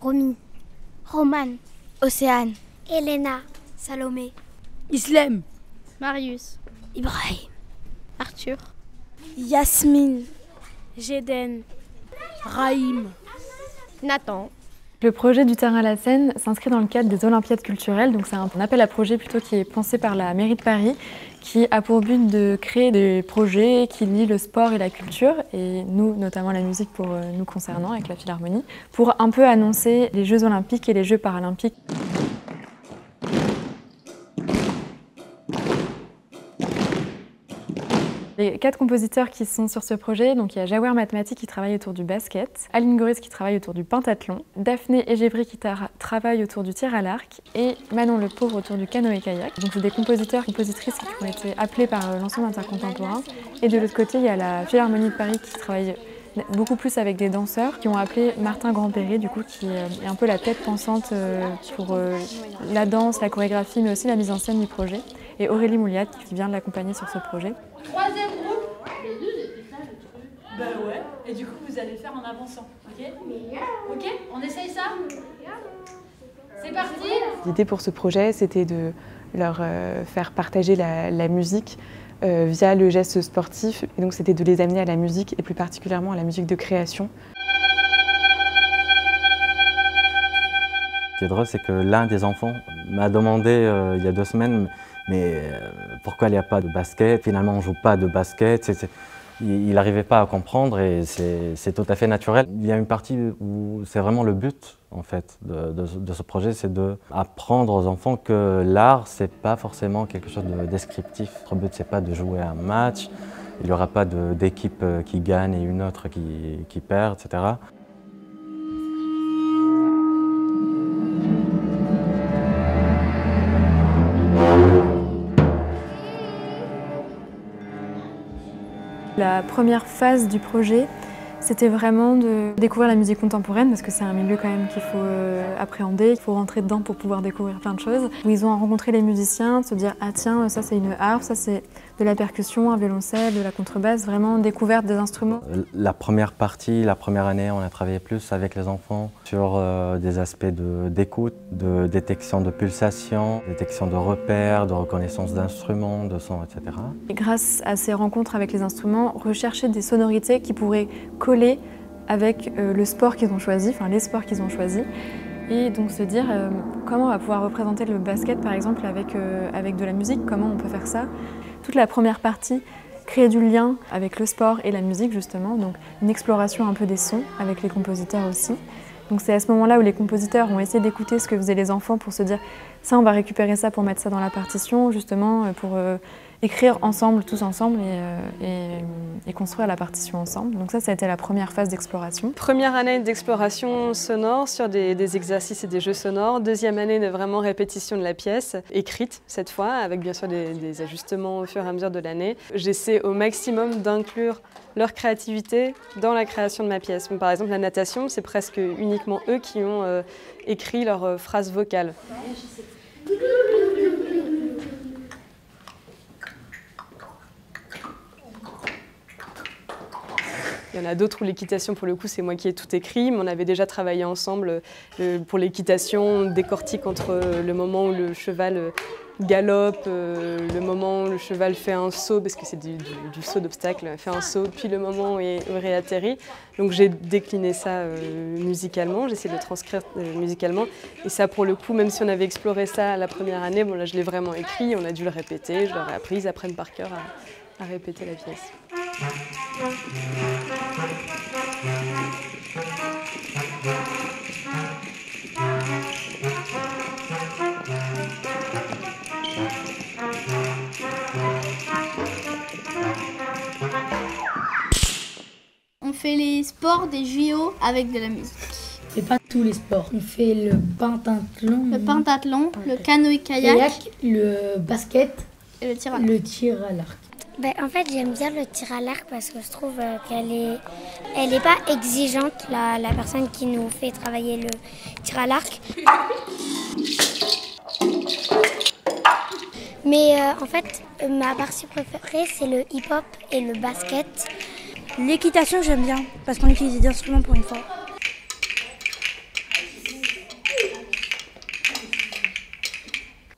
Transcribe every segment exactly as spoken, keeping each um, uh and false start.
Romy, Romane, Océane, Elena, Salomé, Islem, Marius, Ibrahim, Arthur, Yasmine, Jeden, Raïm, Nathan. Le projet du terrain à la Seine s'inscrit dans le cadre des Olympiades culturelles, donc c'est un appel à projet plutôt qui est pensé par la mairie de Paris, qui a pour but de créer des projets qui lient le sport et la culture, et nous, notamment la musique pour nous concernant, avec la Philharmonie, pour un peu annoncer les Jeux Olympiques et les Jeux Paralympiques. Les quatre compositeurs qui sont sur ce projet, donc il y a Jaouer Matmati qui travaille autour du basket, Aline Goris qui travaille autour du pentathlon, Daphné Egébri qui travaille autour du tir à l'arc et Manon Le Pauvre autour du canoë-kayak. Donc c'est des compositeurs et compositrices qui ont été appelés par l'ensemble intercontemporain. Et de l'autre côté, il y a la Philharmonie de Paris qui travaille beaucoup plus avec des danseurs qui ont appelé Martin Grandperret, du coup, qui est un peu la tête pensante pour la danse, la chorégraphie, mais aussi la mise en scène du projet. Et Aurélie Mouliat qui vient de l'accompagner sur ce projet. Troisième groupe. Bah ouais, et du coup vous allez le faire en avançant, ok? Ok, on essaye ça? C'est parti. L'idée pour ce projet, c'était de leur euh, faire partager la, la musique euh, via le geste sportif. Et donc c'était de les amener à la musique, et plus particulièrement à la musique de création. Ce qui est drôle, c'est que l'un des enfants m'a demandé euh, il y a deux semaines mais euh, pourquoi il n'y a pas de basket? Finalement, on ne joue pas de basket. C'est, c'est, il n'arrivait pas à comprendre et c'est tout à fait naturel. Il y a une partie où c'est vraiment le but en fait, de, de, de ce projet, c'est d'apprendre aux enfants que l'art, ce n'est pas forcément quelque chose de descriptif. Notre but, ce n'est pas de jouer un match. Il n'y aura pas d'équipe qui gagne et une autre qui, qui perd, et cetera. La première phase du projet, c'était vraiment de découvrir la musique contemporaine parce que c'est un milieu quand même qu'il faut appréhender, il faut rentrer dedans pour pouvoir découvrir plein de choses. Où ils ont rencontré les musiciens, de se dire ah tiens ça c'est une harpe, ça c'est de la percussion, un violoncelle, de la contrebasse, vraiment découverte des instruments. La première partie, la première année, on a travaillé plus avec les enfants sur euh, des aspects d'écoute, de, de détection de pulsations, détection de repères, de reconnaissance d'instruments, de sons, et cetera. Et grâce à ces rencontres avec les instruments, rechercher des sonorités qui pourraient coller avec euh, le sport qu'ils ont choisi, enfin les sports qu'ils ont choisis. Et donc se dire euh, comment on va pouvoir représenter le basket par exemple avec, euh, avec de la musique, comment on peut faire ça. Toute la première partie, créer du lien avec le sport et la musique justement, donc une exploration un peu des sons avec les compositeurs aussi. Donc c'est à ce moment-là où les compositeurs ont essayé d'écouter ce que faisaient les enfants pour se dire ça on va récupérer ça pour mettre ça dans la partition justement pour euh, écrire ensemble, tous ensemble et, euh, et, et construire la partition ensemble. Donc ça, ça a été la première phase d'exploration. Première année d'exploration sonore sur des, des exercices et des jeux sonores. Deuxième année de vraiment répétition de la pièce, écrite cette fois, avec bien sûr des, des ajustements au fur et à mesure de l'année. J'essaie au maximum d'inclure leur créativité dans la création de ma pièce. Par exemple, la natation, c'est presque uniquement eux qui ont euh, écrit leurs euh, phrases vocales. Il y en a d'autres où l'équitation, pour le coup, c'est moi qui ai tout écrit, mais on avait déjà travaillé ensemble euh, pour l'équitation, on décortique entre le moment où le cheval galope, euh, le moment où le cheval fait un saut, parce que c'est du, du, du saut d'obstacle, fait un saut, puis le moment où il, où il réatterrit. Donc j'ai décliné ça euh, musicalement, j'ai essayé de le transcrire euh, musicalement. Et ça, pour le coup, même si on avait exploré ça la première année, bon là je l'ai vraiment écrit, on a dû le répéter, je leur ai appris, ils apprennent par cœur à, à répéter la pièce. On fait les sports des J O avec de la musique. Et pas tous les sports. On fait le pentathlon, le pentathlon, le canoë-kayak, le basket et le tir à l'arc. Le tir à l'arc. Ben, en fait, j'aime bien le tir à l'arc parce que je trouve qu'elle est, elle est pas exigeante, la, la personne qui nous fait travailler le tir à l'arc. Mais euh, en fait, ma partie préférée, c'est le hip-hop et le basket. L'équitation, j'aime bien parce qu'on utilise des instruments pour une fois.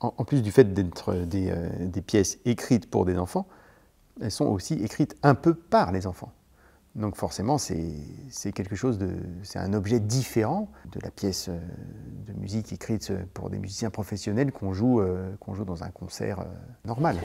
en, en plus du fait d'être des, euh, des pièces écrites pour des enfants, elles sont aussi écrites un peu par les enfants. Donc forcément, c'est quelque chose de, c'est un objet différent de la pièce de musique écrite pour des musiciens professionnels qu'on joue, euh, qu'on joue dans un concert euh, normal.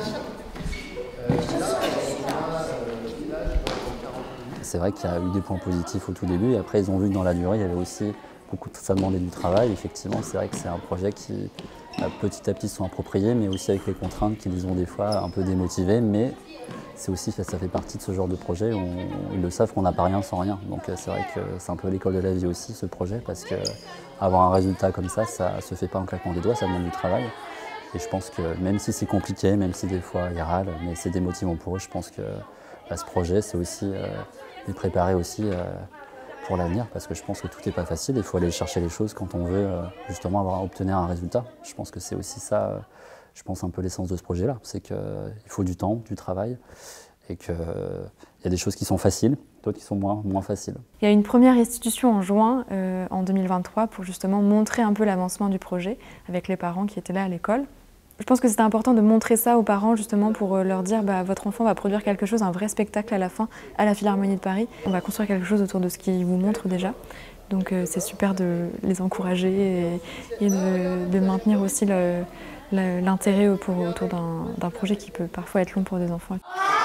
C'est vrai qu'il y a eu des points positifs au tout début, et après ils ont vu que dans la durée, il y avait aussi beaucoup, ça demandait du travail. Effectivement, c'est vrai que c'est un projet qui, petit à petit, se sont appropriés, mais aussi avec les contraintes qui les ont des fois un peu démotivés. Mais c'est aussi, ça fait partie de ce genre de projet où on, ils le savent qu'on n'a pas rien sans rien. Donc c'est vrai que c'est un peu l'école de la vie aussi, ce projet, parce qu'avoir un résultat comme ça, ça ne se fait pas en claquant des doigts, ça demande du travail. Et je pense que même si c'est compliqué, même si des fois ils râlent, mais c'est démotivant pour eux, je pense que bah, ce projet, c'est aussi euh, les préparer aussi euh, pour l'avenir, parce que je pense que tout n'est pas facile, il faut aller chercher les choses quand on veut euh, justement avoir, obtenir un résultat. Je pense que c'est aussi ça, euh, je pense un peu l'essence de ce projet-là, c'est qu'il euh, faut du temps, du travail, et qu'il euh, y a des choses qui sont faciles, d'autres qui sont moins, moins faciles. Il y a une première restitution en juin, euh, en deux mille vingt-trois, pour justement montrer un peu l'avancement du projet, avec les parents qui étaient là à l'école. Je pense que c'était important de montrer ça aux parents justement pour leur dire bah, votre enfant va produire quelque chose, un vrai spectacle à la fin à la Philharmonie de Paris. On va construire quelque chose autour de ce qu'il vous montre déjà. Donc euh, c'est super de les encourager et, et de, de maintenir aussi l'intérêt autour d'un projet qui peut parfois être long pour des enfants.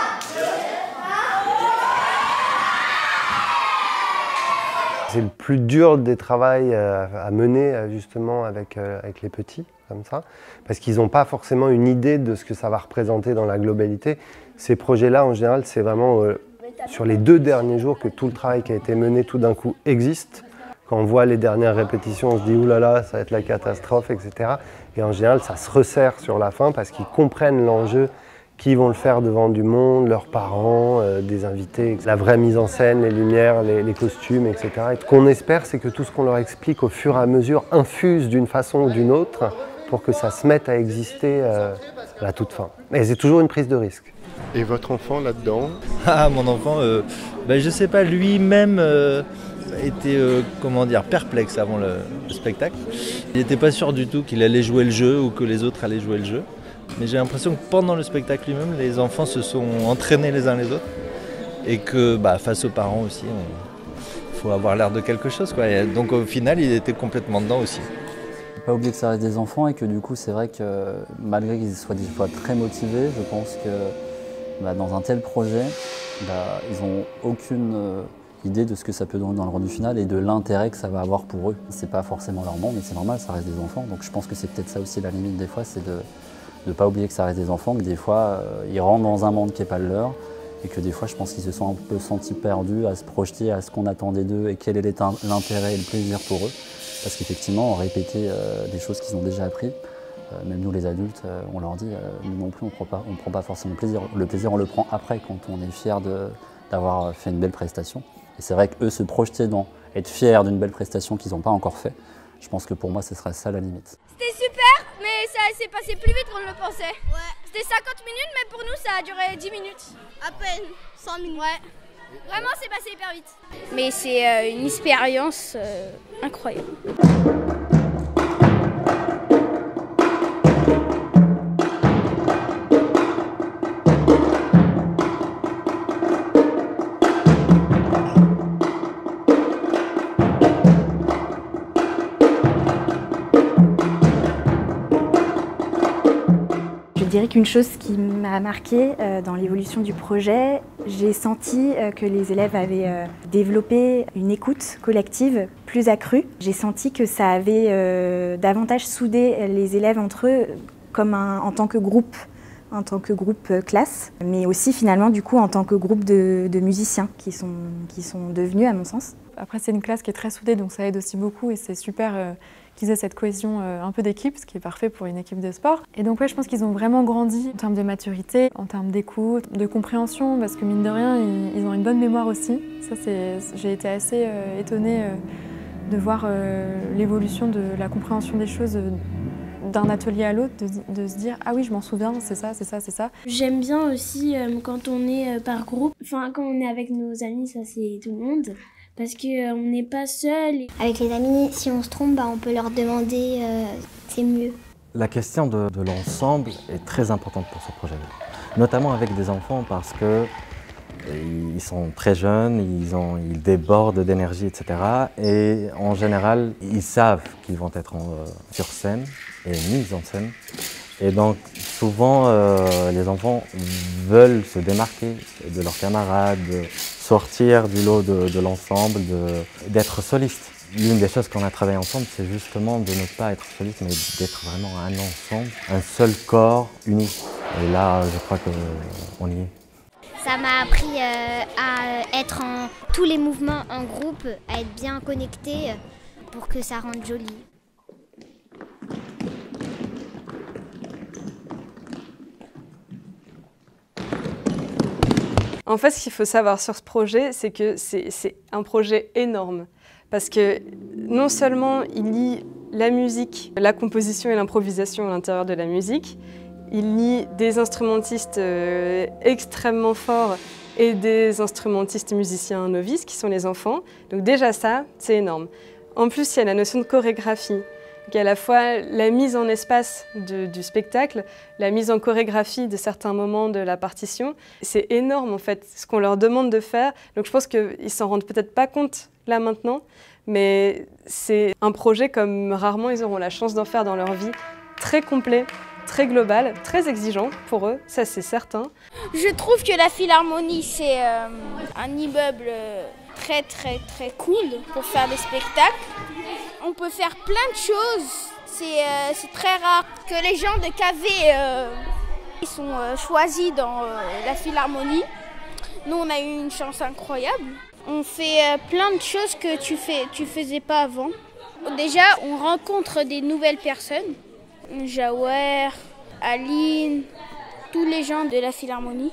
C'est le plus dur des travaux à mener justement avec, avec les petits, comme ça, parce qu'ils n'ont pas forcément une idée de ce que ça va représenter dans la globalité. Ces projets-là, en général, c'est vraiment euh, sur les deux derniers jours que tout le travail qui a été mené tout d'un coup existe. Quand on voit les dernières répétitions, on se dit « oulala, ça va être la catastrophe », et cetera. Et en général, ça se resserre sur la fin parce qu'ils comprennent l'enjeu, qu'ils vont le faire devant du monde, leurs parents, euh, des invités, la vraie mise en scène, les lumières, les, les costumes, et cetera. Et ce qu'on espère, c'est que tout ce qu'on leur explique au fur et à mesure infuse d'une façon ou d'une autre pour que ça se mette à exister euh, à la toute fin. Mais c'est toujours une prise de risque. Et votre enfant là-dedans? Ah, mon enfant, euh, ben, je sais pas, lui-même euh, était euh, comment dire, perplexe avant le, le spectacle. Il n'était pas sûr du tout qu'il allait jouer le jeu ou que les autres allaient jouer le jeu. Mais j'ai l'impression que pendant le spectacle lui-même, les enfants se sont entraînés les uns les autres. Et que bah, face aux parents aussi, il faut avoir l'air de quelque chose, quoi. Et donc au final, il était complètement dedans aussi. Il ne faut pas oublier que ça reste des enfants et que du coup, c'est vrai que malgré qu'ils soient des fois très motivés, je pense que bah, dans un tel projet, bah, ils n'ont aucune euh, idée de ce que ça peut donner dans le rendu final et de l'intérêt que ça va avoir pour eux. C'est pas forcément leur monde, mais c'est normal, ça reste des enfants. Donc je pense que c'est peut-être ça aussi la limite des fois, c'est de ne pas oublier que ça reste des enfants, que des fois, euh, ils rentrent dans un monde qui n'est pas le leur. Et que des fois, je pense qu'ils se sont un peu sentis perdus à se projeter à ce qu'on attendait d'eux et quel est l'intérêt et le plaisir pour eux. Parce qu'effectivement, répéter euh, des choses qu'ils ont déjà appris, euh, même nous les adultes, euh, on leur dit, euh, nous non plus, on ne prend, prend pas forcément le plaisir. Le plaisir, on le prend après, quand on est fier d'avoir fait une belle prestation. Et c'est vrai qu'eux, se projeter dans, être fiers d'une belle prestation qu'ils n'ont pas encore fait, je pense que pour moi, ce serait ça la limite. C'était super, mais ça s'est passé plus vite qu'on ne le pensait. Ouais. C'était cinquante minutes, mais pour nous, ça a duré dix minutes. À peine, cent minutes. Ouais. Vraiment, c'est passé hyper vite. Mais c'est euh, une expérience euh, incroyable. Je dirais qu'une chose qui m'a marquée euh, dans l'évolution du projet, j'ai senti euh, que les élèves avaient euh, développé une écoute collective plus accrue. J'ai senti que ça avait euh, davantage soudé les élèves entre eux comme un, en tant que groupe, en tant que groupe euh, classe, mais aussi finalement du coup en tant que groupe de, de musiciens qui sont, qui sont devenus à mon sens. Après c'est une classe qui est très soudée donc ça aide aussi beaucoup et c'est super euh, qu'ils aient cette cohésion euh, un peu d'équipe, ce qui est parfait pour une équipe de sport. Et donc ouais, je pense qu'ils ont vraiment grandi en termes de maturité, en termes d'écoute, de compréhension, parce que mine de rien, ils, ils ont une bonne mémoire aussi. Ça, j'ai été assez euh, étonnée euh, de voir euh, l'évolution de la compréhension des choses euh, d'un atelier à l'autre, de, de se dire « Ah oui, je m'en souviens, c'est ça, c'est ça, c'est ça ». J'aime bien aussi euh, quand on est euh, par groupe, enfin quand on est avec nos amis, ça c'est tout le monde. Parce qu'on euh, n'est pas seul. Avec les amis, si on se trompe, bah, on peut leur demander, euh, c'est mieux. La question de, de l'ensemble est très importante pour ce projet, notamment avec des enfants parce que ils sont très jeunes, ils, ont, ils débordent d'énergie, et cetera. Et en général, ils savent qu'ils vont être en, sur scène et mis en scène. Et donc souvent, euh, les enfants veulent se démarquer de leurs camarades, sortir du lot de, de l'ensemble, d'être solistes. L'une des choses qu'on a travaillé ensemble, c'est justement de ne pas être soliste, mais d'être vraiment un ensemble, un seul corps uni. Et là, je crois qu'on y est. Ça m'a appris euh, à être en tous les mouvements en groupe, à être bien connecté pour que ça rende joli. En fait, ce qu'il faut savoir sur ce projet, c'est que c'est un projet énorme. Parce que non seulement il lie la musique, la composition et l'improvisation à l'intérieur de la musique, il lie des instrumentistes euh, extrêmement forts et des instrumentistes musiciens novices qui sont les enfants. Donc déjà ça, c'est énorme. En plus, il y a la notion de chorégraphie, qui est à la fois la mise en espace de, du spectacle, la mise en chorégraphie de certains moments de la partition. C'est énorme en fait, ce qu'on leur demande de faire. Donc je pense qu'ils s'en rendent peut-être pas compte là maintenant, mais c'est un projet comme rarement ils auront la chance d'en faire dans leur vie, très complet, très global, très exigeant pour eux, ça c'est certain. Je trouve que la Philharmonie c'est euh, un immeuble très très très cool pour faire des spectacles. On peut faire plein de choses, c'est euh, très rare que les gens de K V euh, ils sont euh, choisis dans euh, la Philharmonie. Nous on a eu une chance incroyable. On fait euh, plein de choses que tu fais, tu faisais pas avant. Déjà on rencontre des nouvelles personnes. Jawer, Aline, tous les gens de la Philharmonie.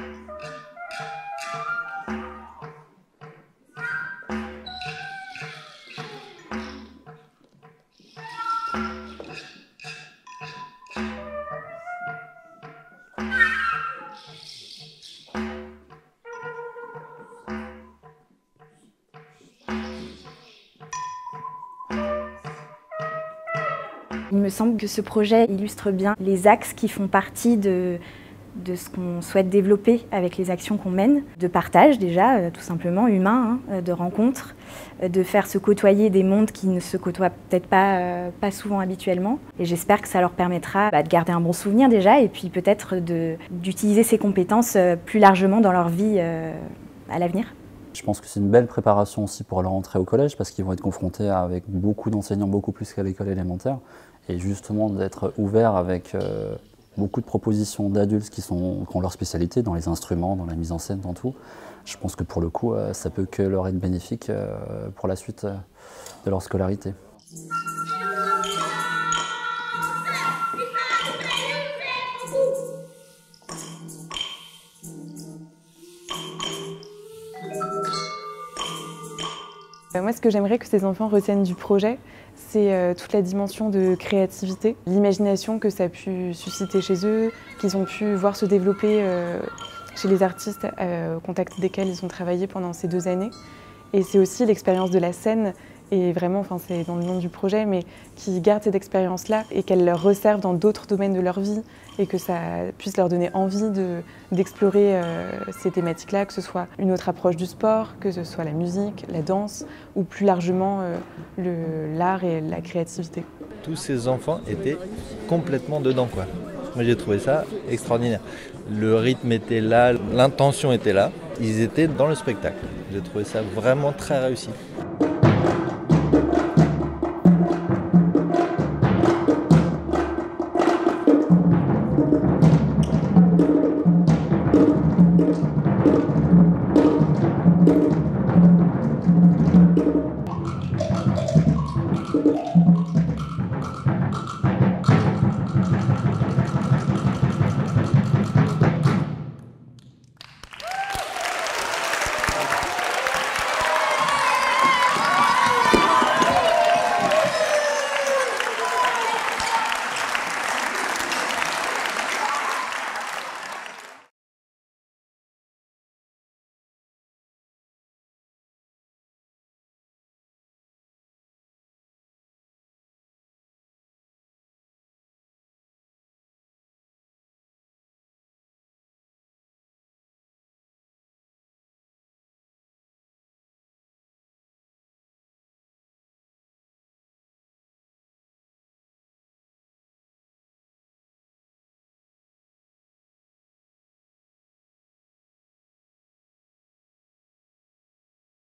Il me semble que ce projet illustre bien les axes qui font partie de, de ce qu'on souhaite développer avec les actions qu'on mène, de partage déjà, euh, tout simplement, humain, hein, de rencontres, euh, de faire se côtoyer des mondes qui ne se côtoient peut-être pas, euh, pas souvent habituellement. Et j'espère que ça leur permettra bah, de garder un bon souvenir déjà et puis peut-être d'utiliser ces compétences euh, plus largement dans leur vie euh, à l'avenir. Je pense que c'est une belle préparation aussi pour leur entrée au collège parce qu'ils vont être confrontés avec beaucoup d'enseignants, beaucoup plus qu'à l'école élémentaire. Et justement d'être ouverts avec euh, beaucoup de propositions d'adultes qui, sont, qui ont leur spécialité dans les instruments, dans la mise en scène, dans tout. Je pense que pour le coup, euh, ça peut que leur être bénéfique euh, pour la suite euh, de leur scolarité. Moi, ce que j'aimerais que ces enfants retiennent du projet, c'est euh, toute la dimension de créativité, l'imagination que ça a pu susciter chez eux, qu'ils ont pu voir se développer euh, chez les artistes euh, au contact desquels ils ont travaillé pendant ces deux années. Et c'est aussi l'expérience de la scène, et vraiment, enfin, c'est dans le nom du projet, mais qui gardent cette expérience-là et qu'elle leur resserve dans d'autres domaines de leur vie et que ça puisse leur donner envie d'explorer de, euh, ces thématiques-là, que ce soit une autre approche du sport, que ce soit la musique, la danse ou plus largement euh, l'art et la créativité. Tous ces enfants étaient complètement dedans, quoi. Moi j'ai trouvé ça extraordinaire. Le rythme était là, l'intention était là, ils étaient dans le spectacle. J'ai trouvé ça vraiment très réussi.